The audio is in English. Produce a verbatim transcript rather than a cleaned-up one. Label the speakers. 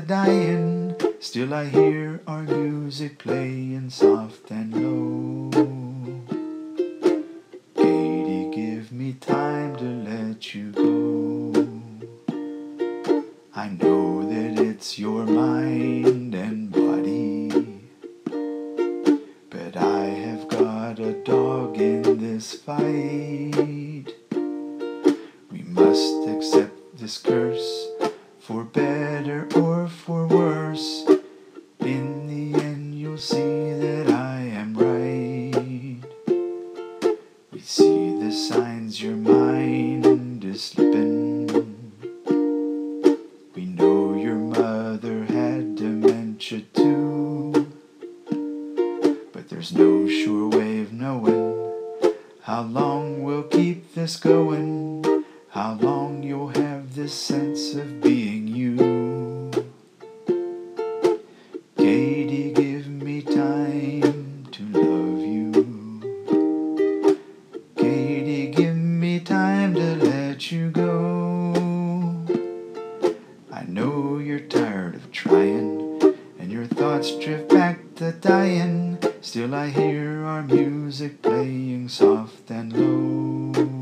Speaker 1: dying, still I hear our music playing soft and low. Katie, give me time to let you go. I know that it's your mind and body, but I have got a dog in this fight. We must accept this curse, for better or for worse. In the end you'll see that I am right. We see the signs your mind is slipping. We know your mother had dementia too, but there's no sure way of knowing how long we'll keep this going, how long you'll have this sense of being you. Katie, give me time to love you. Katie, give me time to let you go. I know you're tired of trying, and your thoughts drift back to dying. Still I hear our music playing soft and low.